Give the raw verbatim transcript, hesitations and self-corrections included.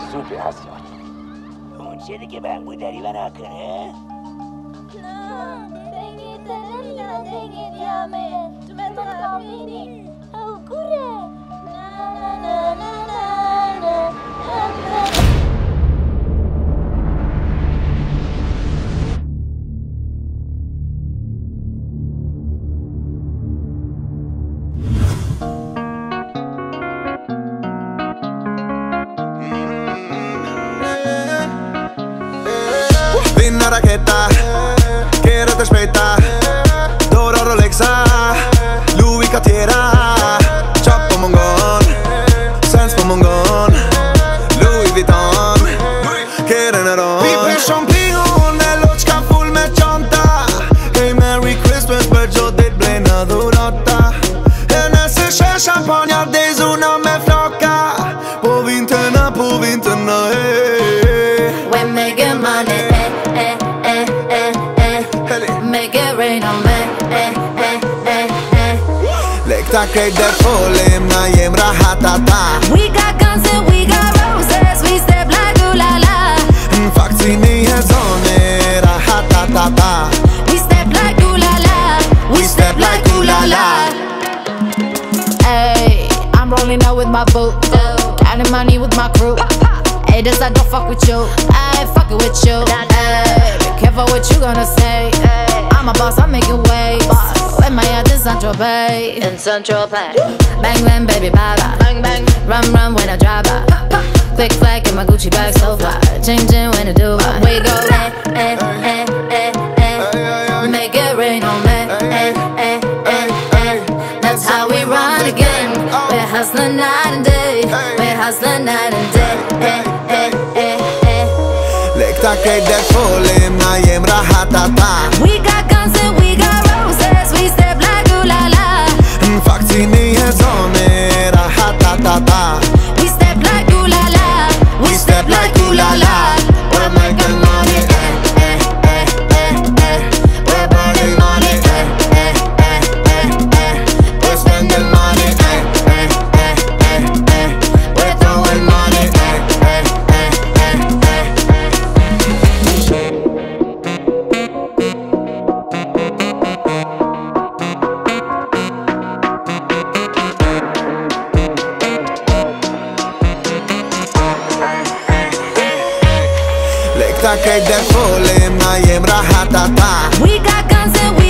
super hasrat. Eون چه دیگه بنگو داری و نکنه؟ نه دیگه دلم یا دیگه دیامه تو من تقابینی او گوره نه نه نه نه نه Una raqueta, quiero te aspetta. Doro Rolexa, Louis Cartiera. Choppo Mongon, Sans på Mongon, Louis Vuitton, Kereneron. Vi per champignon, nell'occa full med chanta. Hey Merry Christmas, per jo dit ble na durata. E nëse she champagne des una me flocka. Po vinterna, po vinterna, hey. We making money, eh, eh, eh, eh, eh. Make it rain on me, eh, eh, eh, eh. Lekta krejt der folim, na jem rahatata. We got guns and we got roses, we step like ooh la la. Fakt si një zone, rahatatata. We step like ooh la la, we step like ooh la la. Hey, I'm rolling out with my boo, counting money with my crew. Hey, this I don't fuck with you, I ain't fucking with you. Hey, be careful what you gonna say. I'm a boss, I'm making waves. With my head in Central Bay, in Central Bay. Bang bang baby bye bye, bang bang. Run run when I drive by. Quick flag in my Gucci bag so fly. Changing when I do it. We go eh eh eh eh eh. Make it rain on me, eh eh eh eh. That's how we run again. We're hustling night and day. We're hustling night and day. Eh eh eh eh. Lekta krejt der folim, na jem rahatata. We got guns and we got roses, we step like ooh la la. Fakt si një zone, rahatatata. We step like ooh la la, we step like ooh la la. We're making money, eh, eh, eh, eh, eh. We're burning money, eh, eh, eh, eh, eh. We're spending money, eh, eh, eh, eh, eh. We're throwing money, eh, eh, eh, eh, eh. Lekta krejt der folim, na jem rahatata. We got guns and we